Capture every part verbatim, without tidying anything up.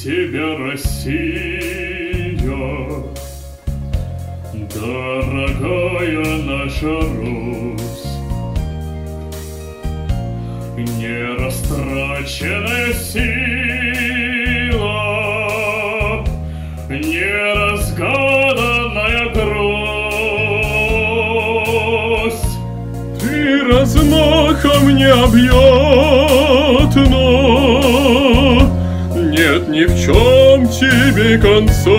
тебя, Россия, дорогая наша Русь, нерастраченная сила, неразгаданная гроздь. Ты размахом необъятна, нет ни в чем тебе конца.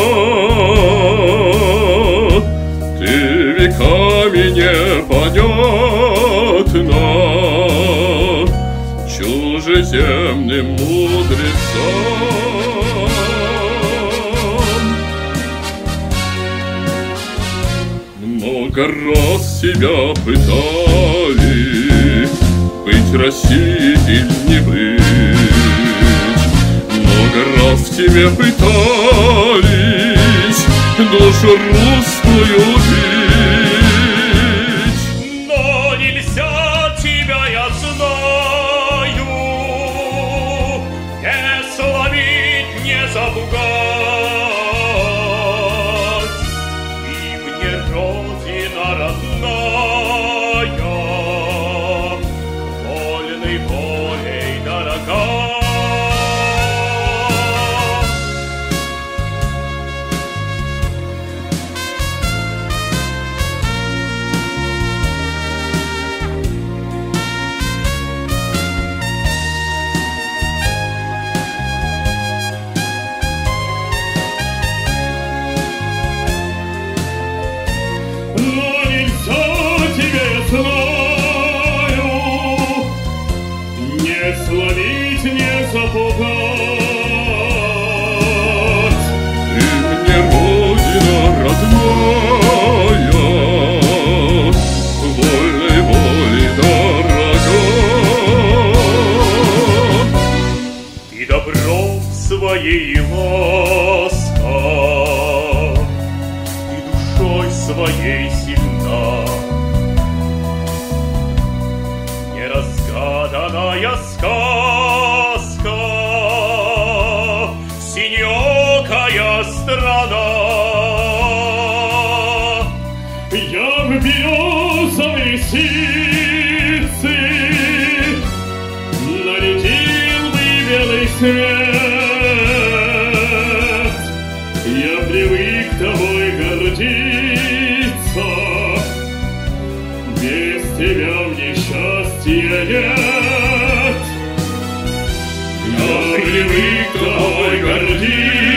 Ты веками непонятна чужеземным мудрецам. Много раз себя пытали быть Россией или не быть. Много раз в тебе пытались душу русскую бить. Но нельзя тебя, я знаю, не сломить, не запугать. И мне Родина родная, вольной волей дорога. Не сломить, не запугать. Ты мне Родина родная, вольной волей дорога. Ты добром своей ласка, ты душой своей сильна. Неразгаданная сказка, синеокая страна. Я в березовой ситце нарядил бы белый свет. Я привык тобой гордиться, без тебя мне счастья нет. Я привык тобой гордиться,